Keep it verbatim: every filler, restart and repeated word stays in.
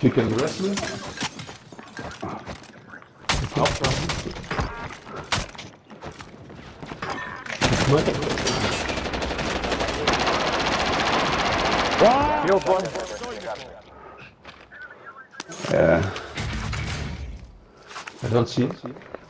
You can rest me? Up from Killed one. Yeah. I don't see it.